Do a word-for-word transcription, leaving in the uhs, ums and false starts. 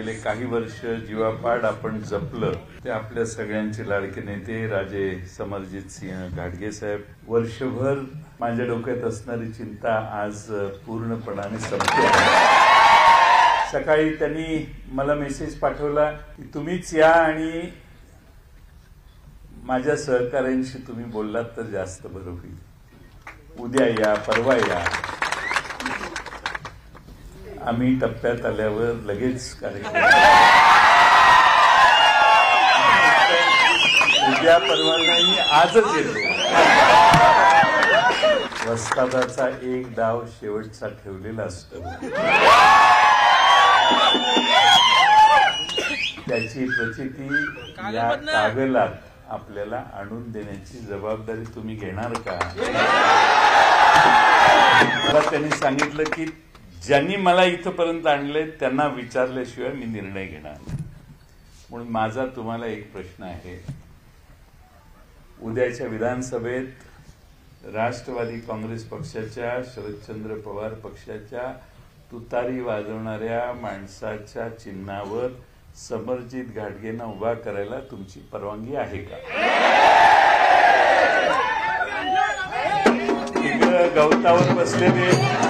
गेले काही वर्ष जीवापाड आपण जपलं ते आपल्या सगळ्यांचे लाडके नेते राजे समरजित सिंह घाटगे साहेब वर्षभर माझ्या डोक्यात असणारी चिंता आज पूर्णपणाने संपली। सकाळी त्यांनी मला मेसेज पाठवला की तुम्हीच या आणि माझ्या सहकार्यांशी तुम्ही बोललात तर जास्त बरं होईल, उद्या या परवा या। आम्ही टप्प्यात आल्यावर लगेच कार्यक्रम उद्या परवा नाही आजच येतो। वस्तादाचा एक डाव शेवटचा ठेवलेला असतो, त्याची प्रचिती या कागलात आपल्याला आणून देण्याची जबाबदारी तुम्ही घेणार का? मला त्यांनी सांगितलं की ज्यांनी मला इथपर्यंत आणले त्यांना विचारल्याशिवाय मी निर्णय घेणार नाही। म्हणून माझा तुम्हाला एक प्रश्न आहे, उद्याच्या विधानसभेत राष्ट्रवादी काँग्रेस पक्षाच्या शरदचंद्र पवार पक्षाच्या तुतारी वाजवणाऱ्या माणसाच्या चिन्हावर समरजित घाटगेंना उभा करायला तुमची परवानगी आहे का? गवतावर बसलेले